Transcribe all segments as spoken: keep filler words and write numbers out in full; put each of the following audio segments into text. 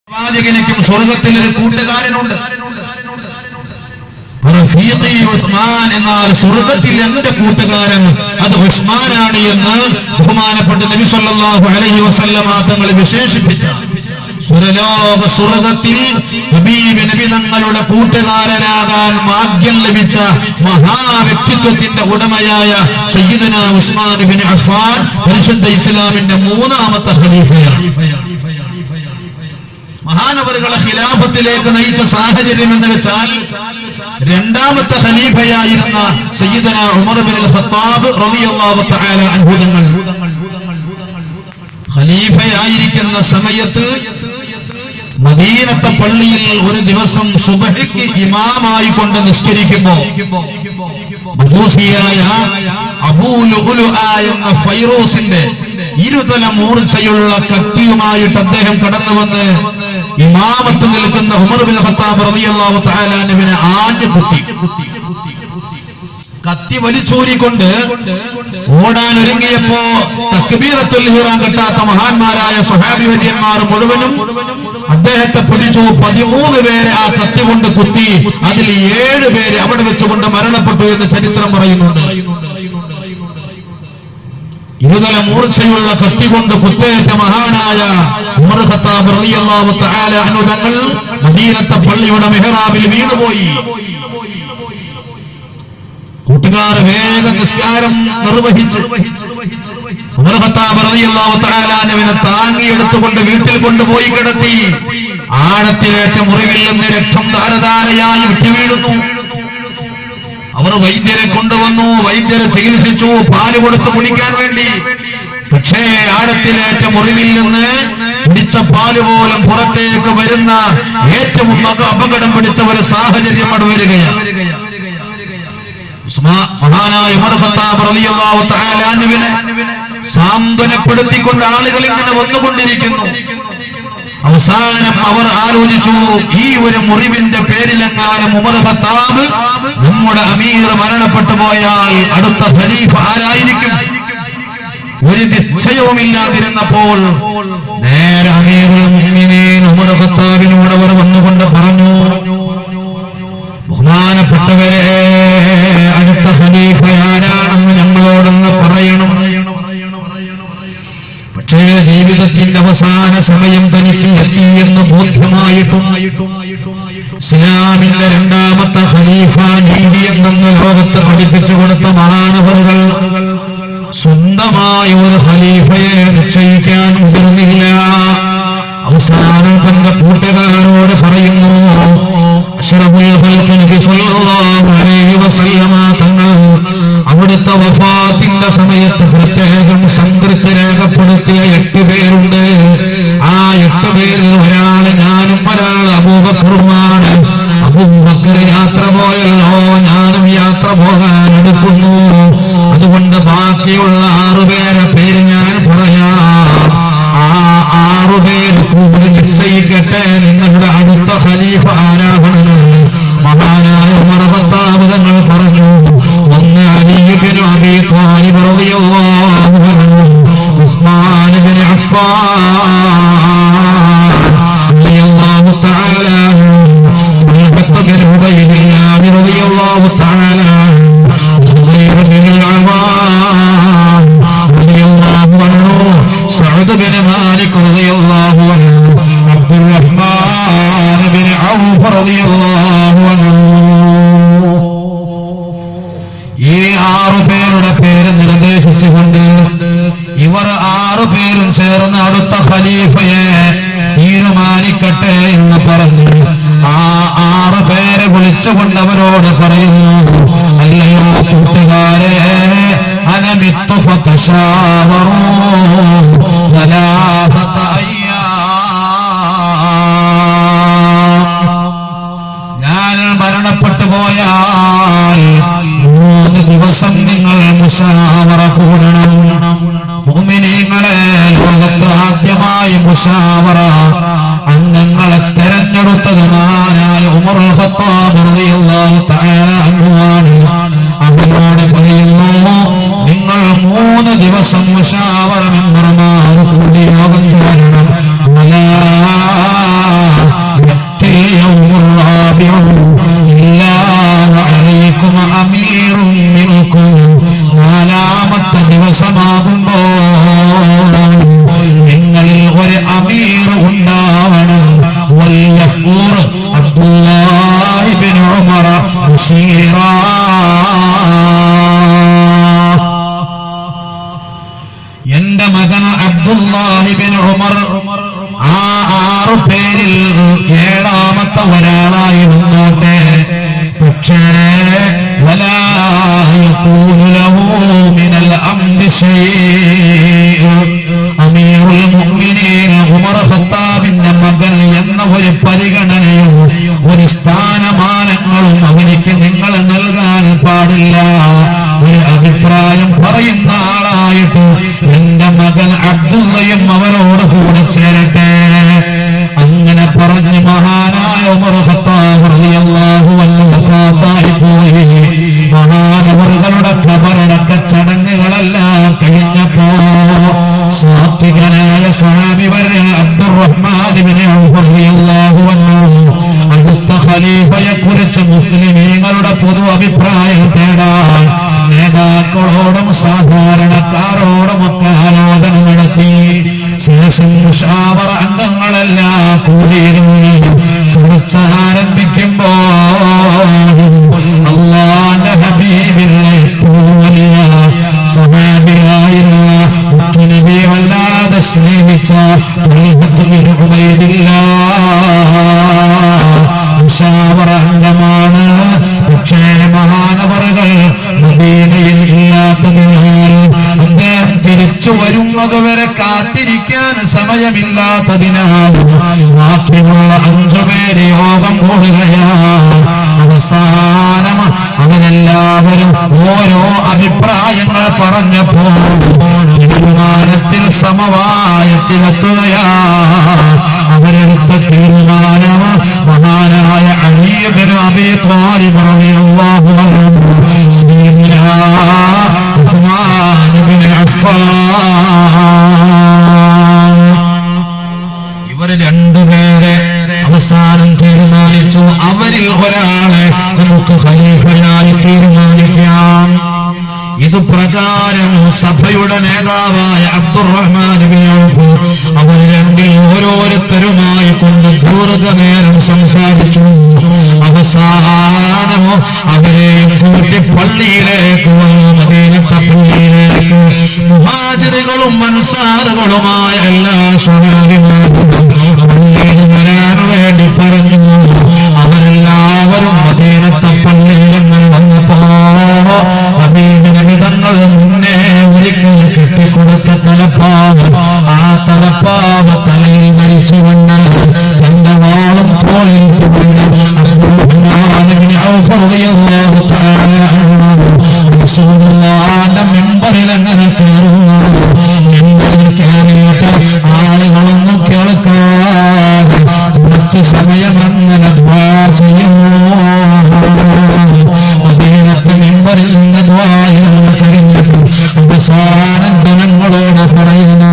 പ്രവാചകനിക്കും സ്വർഗത്തിൽ ഒരു കൂട്ടുകാരനുണ്ട്. ഉസ്മാൻ എന്നാൽ സ്വർഗത്തിൽ എന്റെ കൂട്ടുകാരൻ അത് ഉസ്മാനാണ് എന്ന് ബഹുമാനപ്പെട്ട നബി സല്ലല്ലാഹു അലൈഹി വസല്ലമ തങ്ങൾ വിശേഷിപ്പിച്ച സുരലോക സ്വർഗത്തിൽ ഹബീബ് നബി തങ്ങളുടെ കൂട്ടുകാരനാകാൻ ഭാഗ്യം ലഭിച്ച മഹാവ്യക്തിത്വത്തിന്റെ ഉടമയായ സയ്യിദുനാ ഉസ്മാൻ ഇബ്നു അഫ്ഫാൻ പരിശുദ്ധ ഇസ്ലാമിന്റെ മൂന്നാമത്തെ ഖലീഫയാണ്. മഹാനവറുകളെ ഖിലാഫത്തിലേക്ക് നയിച്ച സാഹചര്യം എന്ന് വെച്ചാൽ രണ്ടാമത്തെ ഖലീഫയായിരുന്ന സയ്യിദുനാ ഉമർ ഇബ്നുൽ ഖത്താബ് റളിയല്ലാഹു തആല അൻഹു തങ്ങൾ ഖലീഫയായിരിക്കുന്ന സമയത്ത് മദീനത്തെ പള്ളിയിൽ ഒരു ദിവസം സുബ്ഹിക്ക് ഇമാമായി കൊണ്ട് നിസ്കരിക്കുമ്പോൾ മജൂസിയായ അബൂ ലുഅ്ലുഅ എന്ന ഫൈറൂസിന്റെ ഇരുതല മൂർച്ചയുള്ള കത്തിയുമായിട്ട് അദ്ദേഹം കടന്നു വന്ന് ഇമാമത്ത് നിൽക്കുന്ന ഉമർ ഇബ്നുൽ ഖത്താബ് റളിയല്ലാഹു തആല അൻഹുവിനെ ആഞ്ഞു കുത്തി. കത്തി വലിച്ചൂരിക്കൊണ്ട് ഓടാൻ ഒരുങ്ങിയപ്പോ തക്ബീറത്തുൽ ഇഹ്റാം കെട്ടാത്ത മഹാന്മാരായ സ്വഹാബി വര്യന്മാർ മുഴുവനും അദ്ദേഹത്തെ പിടിച്ചു. പതിമൂന്ന് പേരെ ആ കത്തി കൊണ്ട് കുത്തി. അതിൽ ഏഴ് പേര് അവിടെ വെച്ചുകൊണ്ട് മരണപ്പെട്ടു എന്ന് ചരിത്രം പറയുന്നുണ്ട്. ഇരുതല മൂർച്ചയുള്ള കത്തി കൊണ്ട് കുത്തേറ്റ മഹാനായ ഉമർ ഖത്താബ് റളിയല്ലാഹു തആല അൻഹു തങ്ങൾ മദീനത്തെ പള്ളിയുടെ മിഹ്റാബിൽ വീണുപോയി. കൂട്ടുകാർ വേഗം നിസ്കാരം നിർവഹിച്ച് ഉമർ ഖത്താബ് റളിയല്ലാഹു തആല അൻഹുവിനെ താങ്ങിയെടുത്തുകൊണ്ട് വീട്ടിൽ കൊണ്ടുപോയി കിടത്തി. ആഴത്തിലേറ്റ മുറിവിൽ നിന്ന് രക്തം ധാരധാരയായി വിട്ടുവീഴുന്നു. അവർ വൈദ്യരെ കൊണ്ടുവന്നു. വൈദ്യരെ ചികിത്സിച്ചു, പാല് കൊടുത്ത് കുടിക്കാൻ വേണ്ടി. പക്ഷേ ആഴത്തിലേറ്റ മുറിവിൽ നിന്ന് കുടിച്ച പാല് പോലും പുറത്തേക്ക് വരുന്ന ഏറ്റവും അപകടം പിടിച്ച ഒരു സാഹചര്യം അവിടെ വരികയാണ്. മഹാനായ ഉമർ ഖത്താബ് റളിയല്ലാഹു തആല അൻഹുവിനെ സാന്ത്വനപ്പെടുത്തിക്കൊണ്ട് ആളുകൾ ഇങ്ങനെ വന്നുകൊണ്ടിരിക്കുന്നു. അവസാനം അവർ ആലോചിച്ചു, ഈ ഒരു മുറിവിന്റെ പേരിലെങ്ങാനും ഉമർ ഖത്താബ് നമ്മുടെ അമീർ മരണപ്പെട്ടു പോയാൽ അടുത്ത ഖലീഫ ആരായിരിക്കും? ഒരു നിശ്ചയവുമില്ലാതിരുന്നപ്പോൾ നേരെ അമീറുൽ മുഅ്മിനീൻ ഉമർ ഖത്താബിനോട് അവർ വന്നുകൊണ്ട് പറഞ്ഞു, ബഹുമാനപ്പെട്ടവരെ, അടുത്ത ഖലീഫ ആരാണെന്ന് ഞങ്ങളോടൊന്ന് പറയണം. പക്ഷേ ജീവിതത്തിന്റെ അവസാന സമയം തനിക്ക് എത്തിയെന്ന് ബോധ്യമായിട്ടും ഇസ്ലാമിന്റെ രണ്ടാമത്തെ ഖലീഫ നീതി എന്തെന്ന് ലോകത്ത് പഠിപ്പിച്ചു കൊടുത്ത മഹാനവറുകൾ സ്വന്തമായ ഒരു ഖലീഫയെ നിശ്ചയിക്കാൻ മുതിർന്നില്ല. അവസാനം തന്റെ കൂട്ടുകാരോട് പറയുന്നു, അഷ്റഫുൽ ഖൽഖ് നബി സ്വല്ലല്ലാഹു അലൈഹി വസല്ലമ തങ്ങൾ അവിടുത്തെ വഫാത്തിന്റെ സമയത്ത് പ്രത്യേകം സംതൃപ്തി രേഖപ്പെടുത്തിയ എട്ട് പേരുണ്ട്. ആ എട്ട് പേരിൽ ഒരാള് ഞാനും ഒരാൾ അബൂബക്കറുമാണ്. അബൂ ഒരു പരിഗണനയും ഒരു സ്ഥാനമാനങ്ങളും അവനിക്ക് നിങ്ങൾ നൽകാൻ പാടില്ല. ഒരു അഭിപ്രായം പറയുന്ന ആളായിട്ട് എന്റെ മകൻ അബ്ദുള്ളയും അവരോട് കൂടെ ചേരട്ടെ. അങ്ങനെ പറഞ്ഞ് മഹാനായ ഉമർ ഖത്താബ് റളിയല്ലാഹു അൻഹു വഫാത്തായി പോയി. മഹാനവറുകളുടെ ഖബറടക്ക ചടങ്ങുകളെല്ലാം കഴിഞ്ഞപ്പോ സാത്വികനായ സ്വഹാബി വര്യൻ അബ്ദുറഹ്മാൻ ഇബ്നു ഔഫ് റളിയല്ലാഹു അൻഹു അടുത്ത ഖലീഫയെ കുറിച്ച് മുസ്ലിമീങ്ങളുടെ പൊതു അഭിപ്രായം തേടാൻ നേതാക്കളോടും സാധാരണക്കാരോടും ഒക്കെ ആലോചന നടത്തി. ശേഷം മുശാവറ അംഗങ്ങളെല്ലാം കൂടിയിരുന്നു. ചർച്ച ആരംഭിക്കുമ്പോ അല്ലാഹുവിന്റെ ഹബീബിന്റെ ഏറ്റവും വലിയ സ്വഹാബിയായിരുന്ന മുത്തുനബിയെ വല്ലാതെ സ്നേഹിച്ച ത്വൽഹത്ത് ബിൻ ഉബൈദില്ലാഹ് മുശാവറ അംഗമാണ്. പക്ഷേ മഹാനവറുകൾ മദീനയിൽ ഇല്ലാത്തതിനാൽ അദ്ദേഹം തിരിച്ചു വരുന്നതുവരെ കാത്തിരിക്കാൻ സമയമില്ലാത്തതിനാൽ ബാക്കിയുള്ള അഞ്ചുപേര് യോഗം കൂടുകയാണ്. അവസാനം അവരെല്ലാവരും ഓരോ അഭിപ്രായങ്ങൾ പറഞ്ഞപ്പോൾ തീരുമാനത്തിൽ സമവായത്തിലെത്തുകയാണ്. അവരെടുത്ത തീരുമാനം മഹാനായ അലി ഇബ്നു അബീ ത്വാലിബ് റളിയല്ലാഹു അൻഹു സയ്യിദുനാ ഉസ്മാൻ ഇബ്നു അഫ്ഫാൻ ഇവർ രണ്ടുപേരെ അവസാനം തീരുമാനിച്ചു. അവരിൽ ഒരാളെ നമുക്ക് ഖലീഫയായി തീരുമാനിക്കാം. ഇത് പ്രകാരം സഭയുടെ നേതാവായ അബ്ദുറഹ്മാൻ ഇബ്നു ഔഫ് അവർ രണ്ടിൽ ഓരോരുത്തരുമായി കൊണ്ട് ദീർഘനേരം സംസാരിച്ചു. അവസാനം അവരെയും കൂട്ടി പള്ളിയിലേക്ക് വന്നു. മദീനത്തെ പള്ളിയിലേക്ക് മുഹാജിറുകളും അൻസാറുകളുമായ എല്ലാ സ്വഹാബിമാരും പള്ളിയിൽ വരാൻ വേണ്ടി പറഞ്ഞു. അവരെല്ലാവരും മദീനത്തെ പള്ളിയിലങ്ങൾ വന്നപ്പോ ഹബീബിന്റെ വിധങ്ങൾ മുന്നേ ഒരിക്കൽ കെട്ടിക്കൊടുത്ത തലപ്പാവ്, ആ തലപ്പാവ് തലയിൽ ധരിച്ചുകൊണ്ട് തന്റെ വാളും തോളിൽ കൊണ്ട് അബ്ദുറഹ്മാൻ ഇബ്നു ഔഫ് റളിയല്ലാഹു തആല റസൂലുള്ളാഹിന്റെ മിമ്പറിൽ അങ്ങനെ കയറുന്നു. മിമ്പറിൽ കയറിയിട്ട് ആളുകളൊന്നും കേൾക്കാതെ കുറച്ച് സമയം അങ്ങനെ ദുആ ചെയ്യുന്നു. മദീനത്തെ മിമ്പറിൽ നിന്ന് ദുആ ചെയ്യുന്നു. കഴിഞ്ഞിട്ട് അവസാനം ജനങ്ങളോട് പറയുന്നു,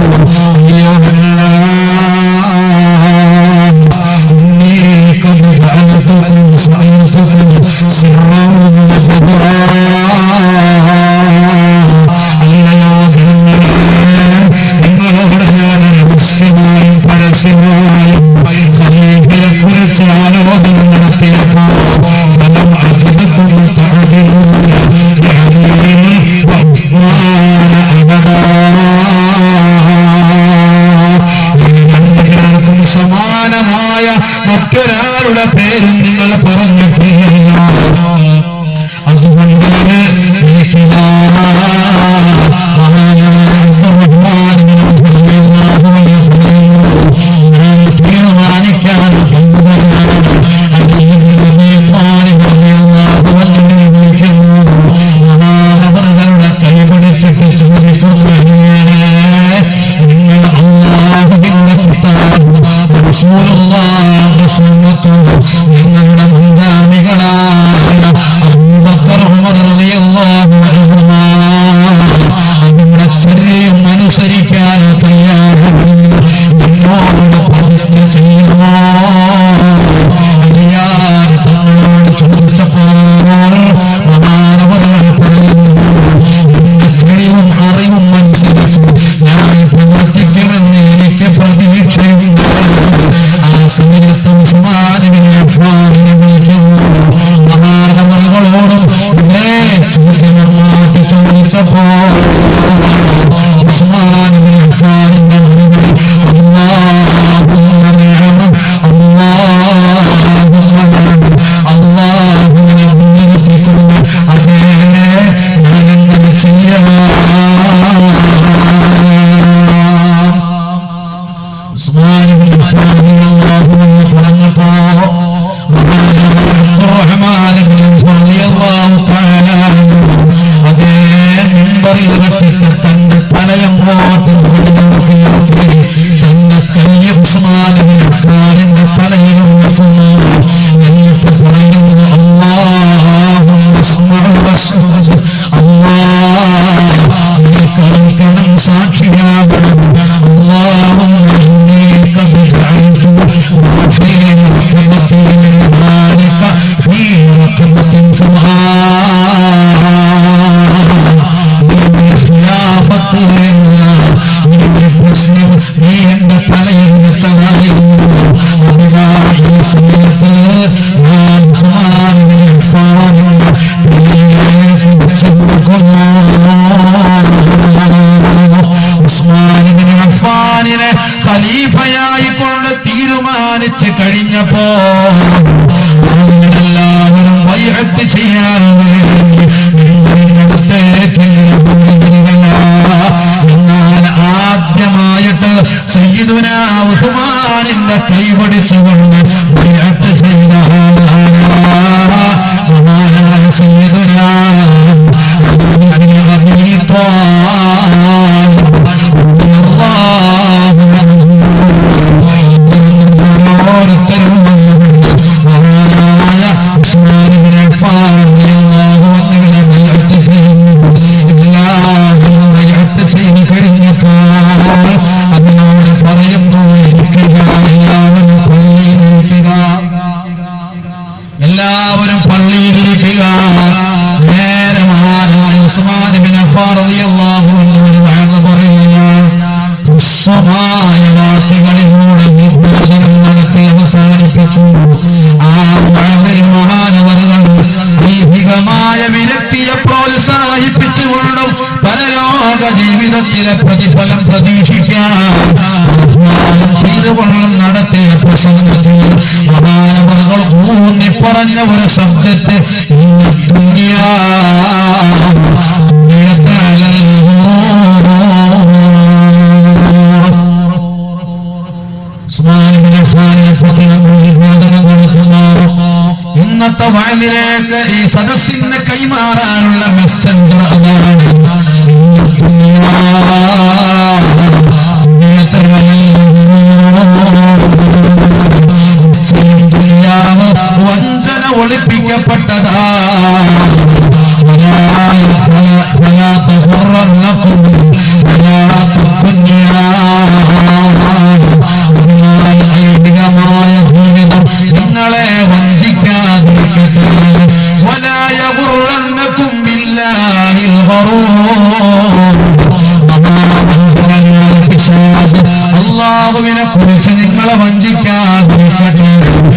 നിങ്ങളോട് ഞാൻ രഹസ്യമായും പരസ്യമായും ഖലീഫയെ കുറിച്ച് ആലോചന നടത്തിയപ്പോൾ ഫലം അജിബത്തും തഅദിലൂന ബിഅലിയിൽ വഉസ്മാന അബദാ. രണ്ടുപേർക്കും സമാനമായ മറ്റൊരാളുടെ പേരും നിങ്ങൾ പറഞ്ഞിട്ടില്ല. അതുകൊണ്ട് തീരുമാനിക്കാൻ മഹാനവറുകളുടെ കൈപിടിച്ചിട്ട് ചോദിക്കുന്നു, നിങ്ങൾ അല്ലാഹുവിന്റെ കിതാബും റസൂലുള്ളാഹിന്റെ സുന്നത്തും നിങ്ങൾ പ്രശ്നം നീ എന്റെ തലയിൽ വെച്ചതായിരുന്നു. ഈ സമയത്ത് ഞാൻ ഉസ്മാൻ ഇബ്നു അഫ്ഫാനിനെ ഖലീഫയായി കൊണ്ട് തീരുമാനിച്ച് കഴിഞ്ഞപ്പോ എല്ലാവരും ബൈഅത്ത് ചെയ്യാൻ വേണ്ടി നിങ്ങളടുത്തേക്ക് വരികയാ. എന്നാൽ ആദ്യമായിട്ട് സയ്യിദുനാ ഉസ്മാനിന്റെ കൈപിടിച്ചുകൊണ്ട് ബൈഅത്ത് ചെയ്ത മഹാനായ സയ്യിദുനാ അലി അബീ ത്വാലിബ് ഓരോരുത്തരും വന്നുകൊണ്ട് മഹാനായ ഉസ്മാൻ ഇബ്നു അഫ്ഫാൻ റളിയല്ലാഹു അൻഹുവിനെ ബൈഅത്ത് ചെയ്യുന്നു. എല്ലാവരും ബൈഅത്ത് ചെയ്ത് കഴിഞ്ഞപ്പോൾ അതിനോട് പറയുന്നു, ഇരിക്കുക, എല്ലാവരും പള്ളിയിലിരിക്കുക, എല്ലാവരും പള്ളിയിലിരിക്കുക. നേരെ മഹാനായ ഉസ്മാൻ ഇബ്നു അഫ്ഫാൻ റളിയല്ലാഹു അൻഹു വഅദ് പറയുകയാണ്. ഹുസ്സമായ വാക്കുകളിലൂടെ നിർബോധനം നടത്തി അവസാനിപ്പിച്ചു. ആ മഹാനവറുകൾ ദൈവികമായ വിരക്തിയെ പ്രോത്സാഹിപ്പിച്ചുകൊണ്ടും പരലോക ജീവിതത്തിലെ പ്രതിഫലം പ്രതീക്ഷിക്കാൻ ചെയ്തുകൊണ്ടും നടത്തിയ പ്രസംഗത്തിൽ മഹാനവറുകൾ ഊന്നി പറഞ്ഞ ഒരു ശബ്ദത്തെ ദുനിയാ ഇന്നത്തെ വാലിലേക്ക് ഈ സദസ്സിനെ കൈമാറാനുള്ള മെസ്സഞ്ചർ അതാണ്. വഞ്ചന ഒളിപ്പിക്കപ്പെട്ടതാ. ഐതിഹ്യമായ ജീവിതം നിങ്ങളെ വഞ്ചിക്കാതിരിക്കട്ടെ. വലാ യഗുറന്നകും ബില്ലാഹിൽ ഗറൂർ. അല്ലാഹുവിനെ കുറിച്ച് നിങ്ങളെ വഞ്ചിക്കാതിരിക്കട്ടെ.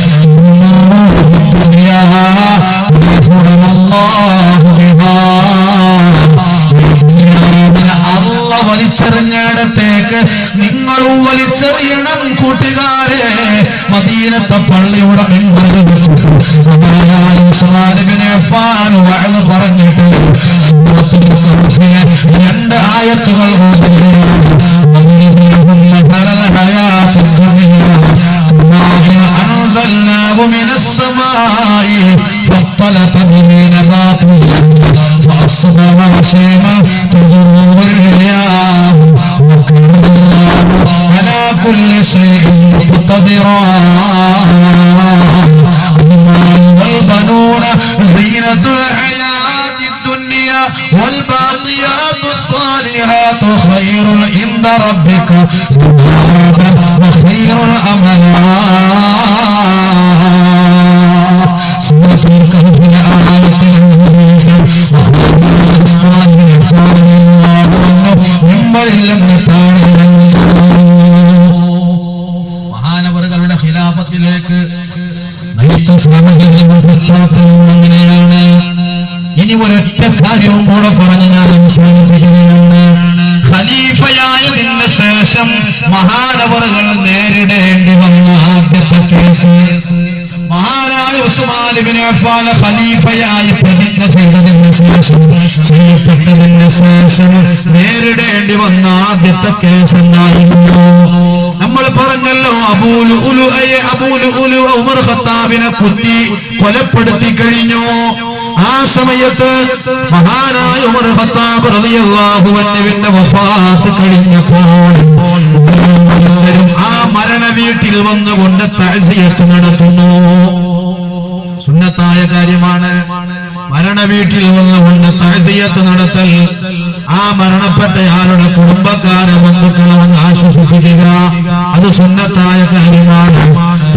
അള്ള വലിച്ചെറിഞ്ഞിടത്തേക്ക് നിങ്ങളും വലിച്ചെറിയണം കൂട്ടുകാരെ. മദീനത്തെ പള്ളിയുടെ മിമ്പറിൽ വെച്ചിട്ട് ഉസ്മാൻ ഇബ്നു അഫ്ഫാൻ വഅദ് പറഞ്ഞിട്ട് സൂറത്തുൽ കഹ്ഫിലെ രണ്ട് ആയത്തുകൾ أنزلناه من السماء فاختلط به نبات الأرض فأصبح هشيما تذروه الرياح وكان الله على كل شيء مقتدرا. المال والبنون زينة الحياة الدنيا والباقيات الصالحات خير عند ربك ثوابا وخير أملا. سورة الكهف آية മഹാനവറുകളുടെ ഖിലാഫത്തിലേക്ക് നയിച്ച സാഹചര്യം അങ്ങനെയാണ്. ഇനി ഒരൊറ്റ കാര്യവും കൂടെ പറഞ്ഞ് ഞാൻ അവസാനിപ്പിക്കുകയാണ്. ഖലീഫയായതിന് ശേഷം മഹാനവറുകൾ നേരിടേണ്ടി വന്ന ആദ്യത്തെ കേസ് മഹാനായ ഉസ്മാൻ ഇബ്നു അഫ്ഫാൻ ഖലീഫയായി പ്രതിജ്ഞ ചെയ്തതിന് ശേഷം ചെയ്യപ്പെട്ടതിന് ശേഷം നേരിടേണ്ടി വന്ന ആദ്യത്തെ കേസ് എന്തായിരുന്നു? നമ്മൾ പറഞ്ഞല്ലോ, അബൂ ലുഅ്ലുഅയെ അബൂ ലുഅ്ലു ഉമർ ഖത്താബിനെ കുത്തി കൊലപ്പെടുത്തി കഴിഞ്ഞു. ആ സമയത്ത് മഹാനായ ഉമർ ഖത്താബ് റളിയല്ലാഹു അൻഹുവിന്റെ വഫാത്ത് കഴിഞ്ഞപ്പോൾ ആ മരണ വീട്ടിൽ വന്നുകൊണ്ട് തഅസിയത്ത് നടത്തുന്നു. സുന്നത്തായ കാര്യമാണ്. മരണ വീട്ടിൽ വന്നുകൊണ്ട് തഅസിയത്ത് നടത്തൽ, ആ മരണപ്പെട്ടയാളുടെ കുടുംബക്കാരെ ബന്ധുക്കളെ വന്ന് ആശ്വസിപ്പിക്കുക, അത് സുന്നത്തായ കാര്യമാണ്.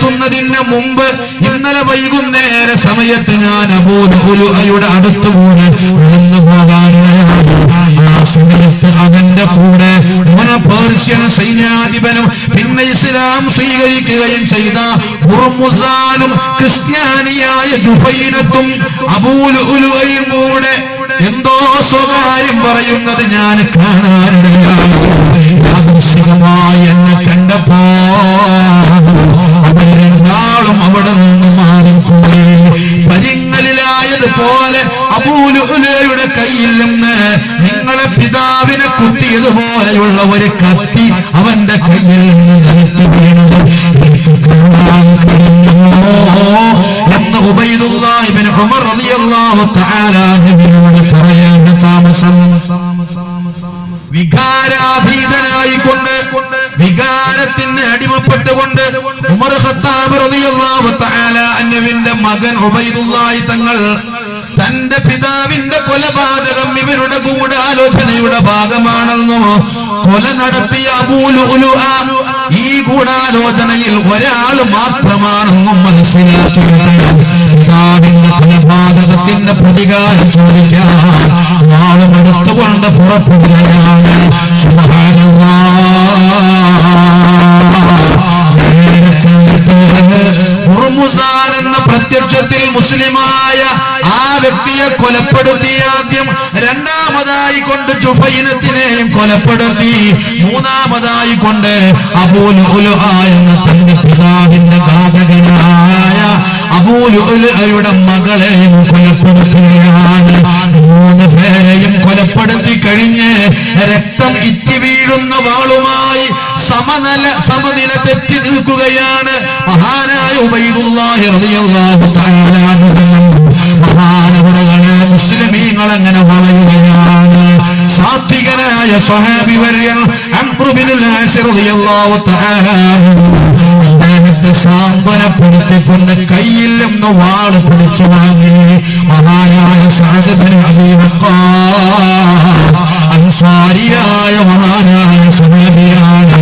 എത്തുന്നതിന് മുമ്പ് ഇന്നലെ വൈകുന്നേര സമയത്ത് ഞാൻ അബൂ ലുഅലുഅയുടെ അടുത്തുകൂടെ നടന്നു പോകാനിടയായി. ആ സമയത്ത് അവന്റെ കൂടെ പേർഷ്യൻ സൈന്യാധിപനും പിന്നെ ഇസ്ലാം സ്വീകരിക്കുകയും ചെയ്ത ഹുർമുസാനും ക്രിസ്ത്യാനിയായ ജുഫൈനത്തും അബൂ ലുഅലുഅയും കൂടെ എന്തോ സ്വകാര്യം പറയുന്നത് ഞാൻ കാണാനിടയായി. യാദൃശ്ചികമായി എന്നെ കണ്ടപ്പോ അവർ രണ്ടാളും അവിടെ നിന്ന് മാറിപ്പോയി. പരിങ്ങലിലായതുപോലെ അബൂ ലുഅലുഅയുടെ കയ്യിൽ നിന്ന് നിങ്ങളെ പിതാവിനെ കുത്തിയതുപോലെയുള്ള ഒരു കത്തി അവന്റെ കയ്യിൽ നിന്ന് നിലത്ത് വീണത് എനിക്ക് കാണാൻ കഴിഞ്ഞു എന്ന് ഉബൈദുല്ലാഹ് ഇബ്നു ഉമർ റളിയല്ലാഹു തആല അൻഹുവിനോട് പറയേണ്ട താമസം. വികാരാധീതനായിക്കൊണ്ട് വികാരത്തിന് അടിമപ്പെട്ടുകൊണ്ട് ഉമർ ഖത്താബ് റളിയല്ലാഹു തആല അൻഹുവിന്റെ മകൻ ഉബൈദുല്ലാഹി തങ്ങൾ തന്റെ പിതാവിന്റെ കൊലപാതകം ഇവരുടെ ഗൂഢാലോചനയുടെ ഭാഗമാണെന്നോ കൊല നടത്തിയ അബൂ ലുഅലുഅ ഈ ഗൂഢാലോചനയിൽ ഒരാൾ മാത്രമാണെന്നും മനസ്സിലാക്കിയിട്ടുണ്ട്. പിതാവിന്റെ കൊലപാതകത്തിന്റെ പ്രതികാരം ചോദിക്കാൻ ആളും എടുത്തുകൊണ്ട് പുറപ്പെടുകയാണ്. സുബ്ഹാനല്ലാഹ്. ഹുർമുസാൻ എന്ന പ്രത്യക്ഷത്തിൽ മുസ്ലിമായ ആ വ്യക്തിയെ കൊലപ്പെടുത്തി. ആദ്യം രണ്ടാമതായി കൊണ്ട് ജുഫൈനത്തിനെയും കൊലപ്പെടുത്തി. മൂന്നാമതായി കൊണ്ട് അബൂ ലുഅലുഅ എന്ന തന്റെ പിതാവിന്റെ ഘാതകനായ അബൂ ലുഅലുഅയുടെ മകളെയും കൊലപ്പെടുത്തുകയാണ്. മൂന്ന് പേരെയും കൊലപ്പെടുത്തി കഴിഞ്ഞ് രക്തം ഇറ്റി വീഴുന്ന വാളുമായി സമനില സമനില തെറ്റി നിൽക്കുകയാണ് മഹാനായ ഉബൈദുല്ലാഹി റളിയല്ലാഹു തആല അൻഹു. മഹാനവറുകളെ മുസ്ലിമീങ്ങൾ അങ്ങനെ വളയുകയാണ്. സാത്വികനായ സ്വഹാബി വര്യൻ അംർ ബിനുൽ ആസ് റളിയല്ലാഹു തആല അദ്ദേഹത്തെ സാന്ത്വനപ്പെടുത്തിക്കൊണ്ട് കയ്യിൽ നിന്ന് വാള് പിടിച്ചു വാങ്ങി മഹാനായ സഅദ് ബിൻ അബീ വഖാസ് അൻസാരിയായ മഹാനായ സ്വഹാബിയാണ്.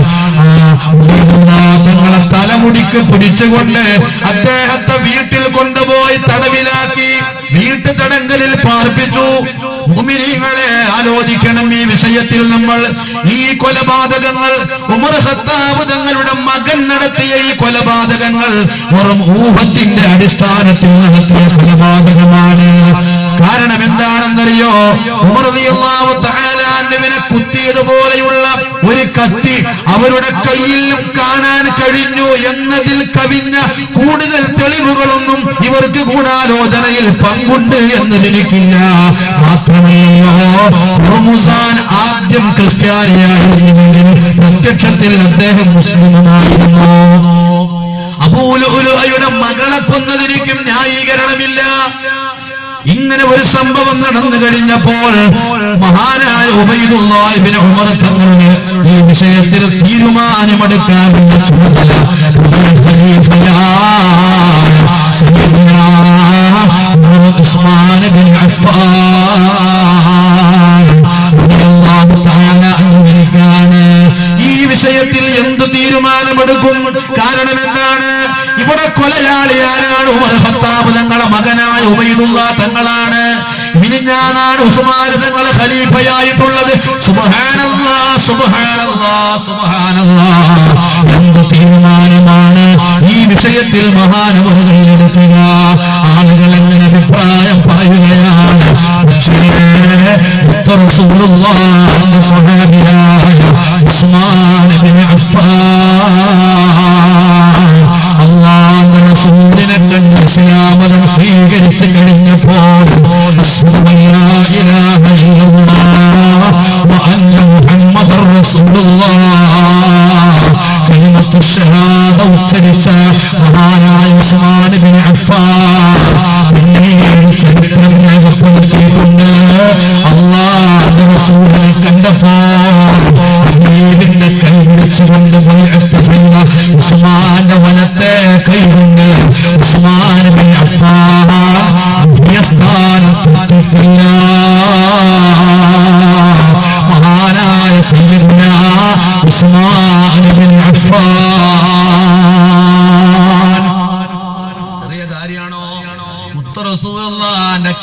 തങ്ങളെ തലമുടിക്ക് പിടിച്ചുകൊണ്ട് അദ്ദേഹത്തെ വീട്ടിൽ കൊണ്ടുപോയി തടവിലാക്കി വീട്ടു തടങ്കലിൽ പാർപ്പിച്ചു. മുഅ്മിനീങ്ങളെ ആലോചിക്കണം ഈ വിഷയത്തിൽ. നമ്മൾ ഈ കൊലപാതകങ്ങൾ ഉമർ ഖത്താബ് തങ്ങളുടെ മകൻ നടത്തിയ ഈ കൊലപാതകങ്ങൾ വെറും ഊഹത്തിന്റെ അടിസ്ഥാനത്തിൽ നടത്തിയ കൊലപാതകമാണ്. കാരണം എന്താണെന്നറിയോ? ഉമർ റളിയല്ലാഹു തആല അൻഹുവിനെ കുത്തിയതുപോലെയുള്ള ഒരു കത്തി അവരുടെ കയ്യിലും കാണാൻ കഴിഞ്ഞു എന്നതിൽ കവിഞ്ഞ കൂടുതൽ തെളിവുകളൊന്നും ഇവർക്ക് ഗൂഢാലോചനയിൽ പങ്കുണ്ട് എന്നതിനിക്കില്ല. മാത്രമല്ലോ ഹുർമുസാൻ ആദ്യം ക്രിസ്ത്യാനിയായിരുന്നെങ്കിൽ പ്രത്യക്ഷത്തിൽ അദ്ദേഹം മുസ്ലിമായിരുന്നു. അബൂ ലുഅലുഅയുടെ മകളെ കൊന്നതിനിക്കും ന്യായീകരണമില്ല. ഇങ്ങനെ ഒരു സംഭവം നടന്നു കഴിഞ്ഞപ്പോൾ മഹാനായ ഉബൈദുല്ലാഹ് ഇബ്നു ഉമർ തങ്ങളുടെ ഈ വിഷയത്തിൽ തീരുമാനമെടുക്കാനുള്ള ചുമതല ഉസ്മാൻ ബിൻ അഫ്ഫാൻ റളിയല്ലാഹു തആല അൻഹുവിനാണ്. ഈ വിഷയത്തിൽ എന്ത് തീരുമാനമെടുക്കും? കാരണം എന്താണ്? ഇവിടെ കൊലയാളി ആരാണ്? ഉമർ ഖത്താബ് തങ്ങളുടെ മകനായ ഉബൈദുല്ലാഹ് തങ്ങളാണ്. മിനിഞ്ഞാനാണ് ഉസ്മാൻ തങ്ങളെ ഖലീഫയായിട്ടുള്ളത്. സുബ്ഹാനല്ലാഹ് സുബ്ഹാനല്ലാഹ് സുബ്ഹാനല്ലാഹ്. എന്ത് തീരുമാനമാണ് ഈ വിഷയത്തിൽ മഹാനവറുകൾ എടുക്കുക? ആളുകൾ എങ്ങനെ അഭിപ്രായം പറയുകയാണ്? പക്ഷേ റസൂലുള്ളാഹിന്റെ സ്വഹാബിയായ ഉസ്മാൻ ബിൻ അഫ്ഫാൻ അല്ലാഹുവിന്റെ റസൂലിനെ കണ്ട് ഇസ്ലാം മതം സ്വീകരിച്ചു കഴിഞ്ഞപ്പോൾ അശ്ഹദു അല്ലാ ഇലാഹ ഇല്ലല്ലാഹ് വ അന്ന മുഹമ്മദ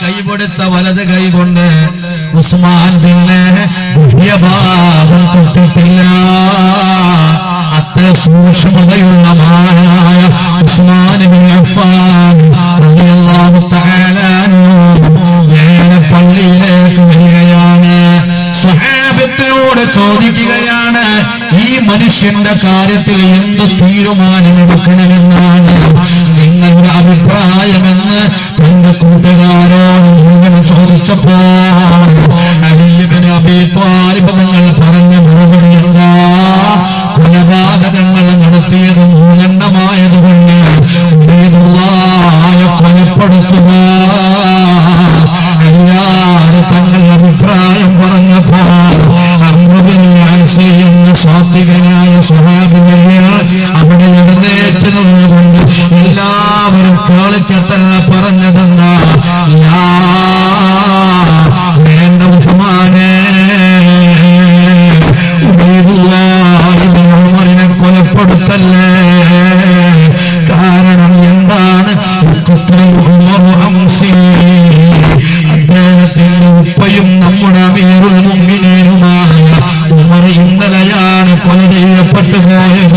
കൈപിടിച്ച വലത് കൈ കൊണ്ട് ഉസ്മാൻ പിന്നെ ഭാഗം തൊട്ടിട്ടില്ല. അത്ര സൂക്ഷ്മതയുള്ള മഹാനായ ഉസ്മാൻ ഇബ്നു അഫ്ഫാൻ റളിയല്ലാഹു തആല നേരെ പള്ളിയിലേക്ക് വരികയാണ്. സ്വഹാബത്തിനോട് ചോദിക്കുകയാണ്, ഈ മനുഷ്യന്റെ കാര്യത്തിൽ എന്ത് തീരുമാനമെടുക്കണമെന്നാണ് നിങ്ങളുടെ അഭിപ്രായമെന്ന് തന്റെ കൂട്ടുകാരോട് മുഴുവൻ ചോദിച്ചപ്പോൾ അലി ഇബ്നു അബീ ത്വാലിബ് തങ്ങൾ പറഞ്ഞ മറുപടി എന്താ? കൊലപാതകങ്ങൾ നടത്തിയത് മൂന്നെണ്ണമായതുകൊണ്ട് ഉബൈദുല്ലാഹയെ കൊലപ്പെടുത്തുക. അല്ലാതെ തങ്ങളുടെ അഭിപ്രായം പറഞ്ഞപ്പോൾ അംർ ഇബ്നു ആസ് എന്ന സാത്വികനായ സ്വഹാബികൾ അവിടെ എഴുന്നേറ്റ് നിന്നുകൊണ്ട് എല്ലാവരും കേളിക്കത്തല്ല പറഞ്ഞതെന്നാ, വേണ്ട ഉസ്മാനെ, ഉമറിനെ കൊലപ്പെടുത്തല്ലേ. കാരണം എന്താണ്? അദ്ദേഹത്തിന്റെ ഉപ്പയും നമ്മുടെ അമീറുൽ മുഅ്മിനീനുമായ ഉമർ ഇന്നലെയാണ് കൊല ചെയ്യപ്പെട്ടു പോയത്.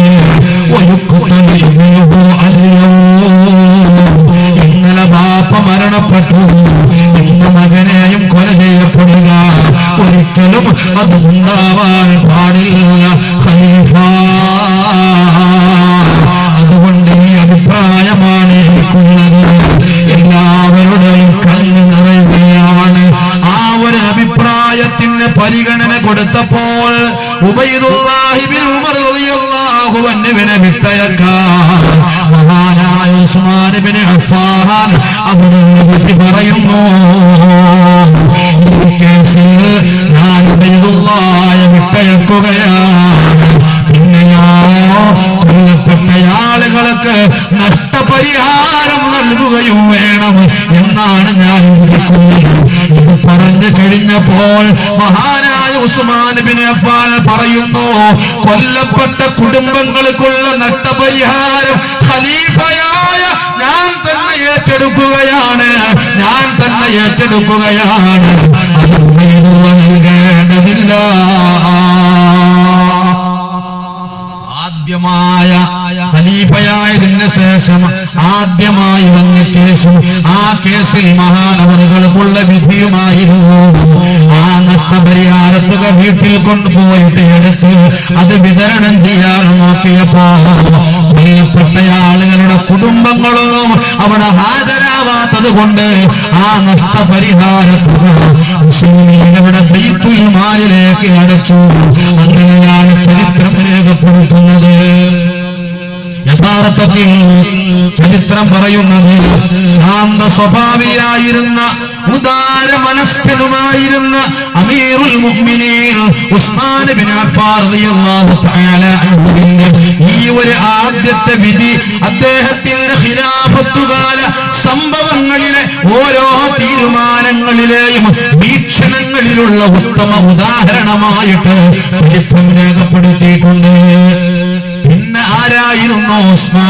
ഇന്നലെ ബാപ്പ മരണപ്പെട്ടു, ഇന്ന് മകനെയും കൊല ചെയ്യപ്പെടുക ഒരിക്കലും അത് ഉണ്ടാവാൻ പാടില്ല ഖലീഫ. അതുകൊണ്ട് ഈ അഭിപ്രായമാണ് എനിക്കുള്ളത്. എല്ലാവരുടെയും കണ്ണ് നിറയുകയാണ്. ആ ഒരു അഭിപ്രായത്തിന് പരിഗണന കൊടുത്തപ്പോൾ ഉബൈദുല്ലാഹി ഇബ്നു ഉമർ റളിയല്ലാഹു അൻഹുവിനെ വിട്ടയക്കാൻ മഹാനായ ഉസ്മാൻ ഇബ്നു അഫ്ഫാൻ അവിടുന്ന് വിധി പറയുന്നു, ഈ കേസിൽ ഞാൻ ഉബൈദുല്ലാഹിയെ വിട്ടയക്കുകയാണ്. പിന്നെയോ കൊല്ലപ്പെട്ട ആളുകൾക്ക് നഷ്ടപരിഹാരം നൽകുകയും വേണം എന്നാണ് ഞാൻ വിധിക്കുന്നത്. ഇത് പറഞ്ഞു കഴിഞ്ഞപ്പോൾ മഹാനായ ഉസ്മാൻ ഇബ്നു അഫ്ഫാൻ പറയുന്നു, കൊല്ലപ്പെട്ട കുടുംബങ്ങൾക്കുള്ള നഷ്ടപരിഹാരം ഖലീഫയായ ഞാൻ തന്നെ ഏറ്റെടുക്കുകയാണ് ഞാൻ തന്നെ ഏറ്റെടുക്കുകയാണ് അത് നൽകേണ്ടതില്ല. ആദ്യമായ ഖലീഫയായതിന് ശേഷം ആദ്യമായി വന്ന കേസും ആ കേസിൽ മഹാനവറുകൾക്കുള്ള വിധിയുമായിരുന്നു. ആ നഷ്ടപരിഹാരത്തുക വീട്ടിൽ കൊണ്ടുപോയിട്ട് എടുത്ത് അത് വിതരണം ചെയ്യാൻ നോക്കിയപ്പോ പ്രിയപ്പെട്ട ആളുകളുടെ കുടുംബങ്ങളൊന്നും അവിടെ ഹാജരാവാത്തത് കൊണ്ട് ആ നഷ്ടപരിഹാരത്തുക മുസ്ലിമീങ്ങളുടെ ബൈത്തുൽ മാലിലേക്ക് അടച്ചു. അങ്ങനെയാണ് ചരിത്രം രേഖപ്പെടുത്തുന്നത്. യഥാർത്ഥത്തിൽ ചരിത്രം പറയുന്നത് ശാന്ത സ്വഭാവിയായിരുന്ന ഉദാര മനസ്കനുമായിരുന്ന അമീറുൽ മുഅ്മിനീൻ ഉസ്മാൻ ഇബ്നു അഫ്ഫാൻ റളിയല്ലാഹു തആല അൻഹുവിന്റെ ഈ ഒരു ആദ്യത്തെ വിധി അദ്ദേഹത്തിന്റെ ഖിലാഫത്തുകാല സംഭവങ്ങളിലെ ഓരോ തീരുമാനങ്ങളിലെയും വീക്ഷണങ്ങളിലുള്ള ഉത്തമ ഉദാഹരണമായിട്ട് ചരിത്രം രേഖപ്പെടുത്തിയിട്ടുണ്ട്. പിന്നെ ആരായിരുന്നു ഉസ്മാൻ